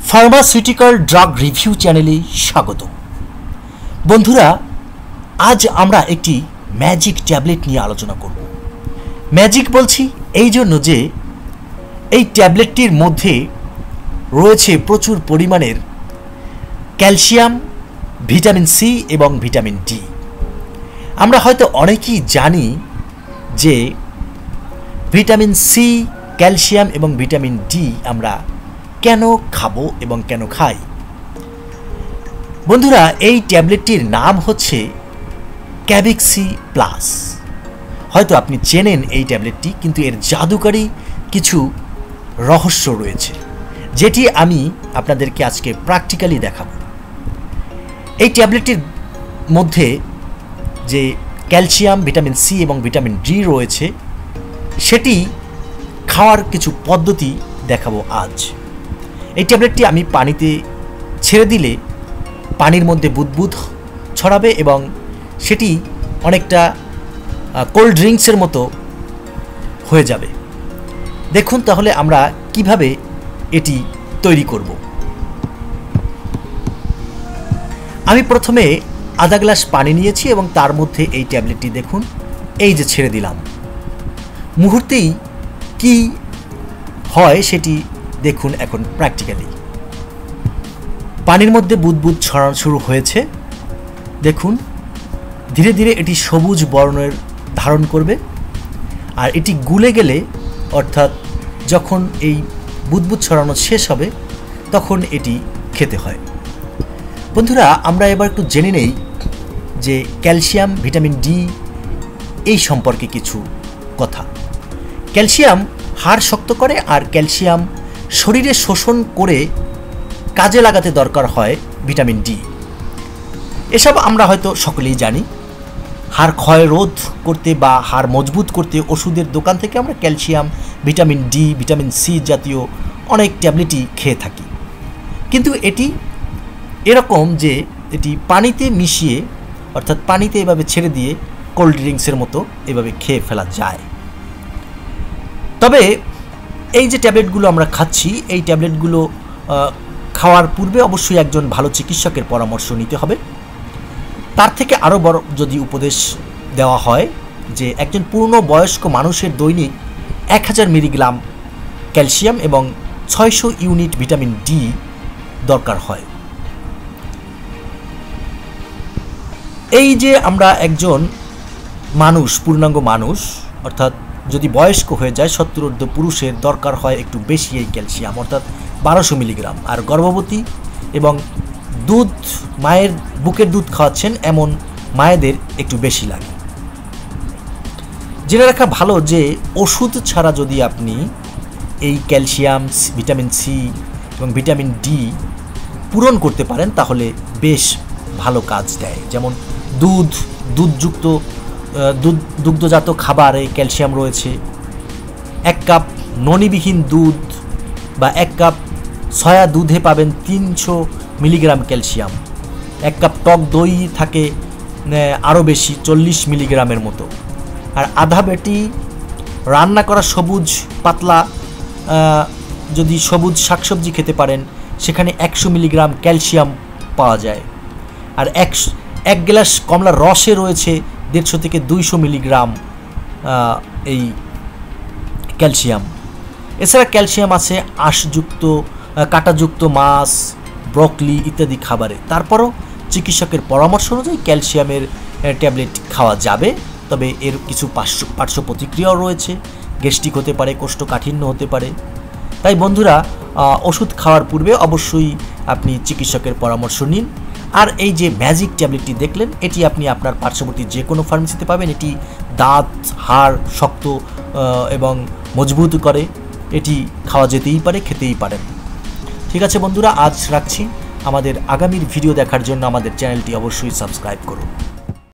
Pharmaceutical drug review চ্যানেলে স্বাগত। বন্ধুরা, আজ আমরা একটি ম্যাজিক ট্যাবলেট নিয়ে আলোচনা করব। ম্যাজিক বলছি এই জন্য যে এই ট্যাবলেটটির মধ্যে রয়েছে প্রচুর পরিমাণের ক্যালসিয়াম, ভিটামিন সি এবং ভিটামিন ডি। আমরা হয়তো অনেকেই জানি যে ভিটামিন সি, ক্যালসিয়াম এবং ভিটামিন ডি আমরা কেন খাবো এবং কেন খাই। বন্ধুরা, এই ট্যাবলেটটির নাম হচ্ছে ক্যাভিক্সি প্লাস। হয়তো আপনি চেনেন এই ট্যাবলেটটি, কিন্তু এর জাদুকারী কিছু রহস্য রয়েছে, যেটি আমি আপনাদেরকে আজকে প্র্যাকটিক্যালি দেখাবো। এই ট্যাবলেটটির মধ্যে যে ক্যালসিয়াম, ভিটামিন সি এবং ভিটামিন ডি রয়েছে, সেটি খাওয়ার কিছু পদ্ধতি দেখাবো আজ। এই ট্যাবলেটটি আমি পানিতে ছেড়ে দিলে পানির মধ্যে বুদবুদ ছড়াবে এবং সেটি অনেকটা কোল্ড ড্রিঙ্কসের মতো হয়ে যাবে। দেখুন তাহলে আমরা কিভাবে এটি তৈরি করব। আমি প্রথমে আধা গ্লাস পানি নিয়েছি এবং তার মধ্যে এই ট্যাবলেটটি দেখুন এই যে ছেড়ে দিলাম। মুহূর্তেই কি হয় সেটি দেখুন। এখন প্র্যাকটিক্যালি পানির মধ্যে বুদবুদ ছড়ানো শুরু হয়েছে। দেখুন ধীরে ধীরে এটি সবুজ বর্ণের ধারণ করবে, আর এটি গুলে গেলে, অর্থাৎ যখন এই বুদবুদ ছড়ানো শেষ হবে, তখন এটি খেতে হয়। বন্ধুরা, আমরা এবার একটু জেনে নেই যে ক্যালসিয়াম, ভিটামিন ডি এই সম্পর্কে কিছু কথা। ক্যালসিয়াম হাড় শক্ত করে, আর ক্যালসিয়াম শরীরে শোষণ করে কাজে লাগাতে দরকার হয় ভিটামিন ডি। এসব আমরা হয়তো সকলেই জানি। হাড় ক্ষয় রোধ করতে বা হাড় মজবুত করতে ওষুধের দোকান থেকে আমরা calcium, vitamin D, vitamin C জাতীয় অনেক ট্যাবলেটই খেয়ে থাকি। কিন্তু এটি এরকম যে এটি পানিতে মিশিয়ে, অর্থাৎ পানিতে এভাবে ছেড়ে দিয়ে কোল্ড ড্রিঙ্কসের মতো এভাবে খেয়ে ফেলা যায়। তবে এই যে ট্যাবলেটগুলো আমরা খাচ্ছি, এই ট্যাবলেটগুলো খাওয়ার পূর্বে অবশ্যই একজন ভালো চিকিৎসকের পরামর্শ নিতে হবে। তার থেকে আরও বড় যদি উপদেশ দেওয়া হয় যে একজন পূর্ণ বয়স্ক মানুষের দৈনিক 1000 মিলিগ্রাম ক্যালসিয়াম এবং 600 ইউনিট ভিটামিন ডি দরকার হয়। এই যে আমরা একজন মানুষ, পূর্ণাঙ্গ মানুষ, অর্থাৎ যদি বয়স্ক হয়ে যায় 70 ঊর্ধ্ব পুরুষের দরকার হয় একটু বেশি এই ক্যালসিয়াম, অর্থাৎ 1200 মিলিগ্রাম। আর গর্ভবতী এবং দুধ, মায়ের বুকের দুধ খাওয়াচ্ছেন এমন মায়েদের একটু বেশি লাগে। জেনে রাখা ভালো যে ওষুধ ছাড়া যদি আপনি এই ক্যালসিয়াম, ভিটামিন সি এবং ভিটামিন ডি পূরণ করতে পারেন, তাহলে বেশ ভালো কাজ দেয়। যেমন দুগ্ধজাত খাবারে ক্যালসিয়াম রয়েছে। 1 কাপ ননিবিহীন দুধ বা 1 কাপ সয়া দুধে পাবেন 300 মিলিগ্রাম ক্যালসিয়াম। 1 কাপ টক দই থাকে আরও বেশি, 40 মিলিগ্রামের মতো। আর আধা বেটি রান্না করা সবুজ পাতলা যদি সবুজ শাকসবজি খেতে পারেন, সেখানে 100 মিলিগ্রাম ক্যালসিয়াম পাওয়া যায়। আর 1 গ্লাস কমলার রসে রয়েছে 150 থেকে 200 মিলিগ্রাম এই ক্যালসিয়াম। এছাড়া ক্যালসিয়াম আছে আঁশযুক্ত, কাঁটাযুক্ত মাছ, ব্রকলি ইত্যাদি খাবারে। তারপরও চিকিৎসকের পরামর্শ অনুযায়ী ক্যালসিয়ামের ট্যাবলেট খাওয়া যাবে, তবে এর কিছু পার্শ্ব প্রতিক্রিয়াও রয়েছে। গ্যাস্ট্রিক হতে পারে, কোষ্ঠকাঠিন্য হতে পারে। তাই বন্ধুরা, ওষুধ খাওয়ার পূর্বে অবশ্যই আপনি চিকিৎসকের পরামর্শ নিন। আর এই যে ম্যাজিক ট্যাবলেটটি দেখলেন, এটি আপনি আপনার পার্শ্ববর্তী যে কোনো ফার্মেসিতে পাবেন। এটি দাঁত, হাড় শক্ত এবং মজবুত করে। এটি খাওয়া যেতেই পারে, খেতেই পারেন। ঠিক আছে বন্ধুরা, আজ রাখছি। আমাদের আগামীর ভিডিও দেখার জন্য আমাদের চ্যানেলটি অবশ্যই সাবস্ক্রাইব করুন।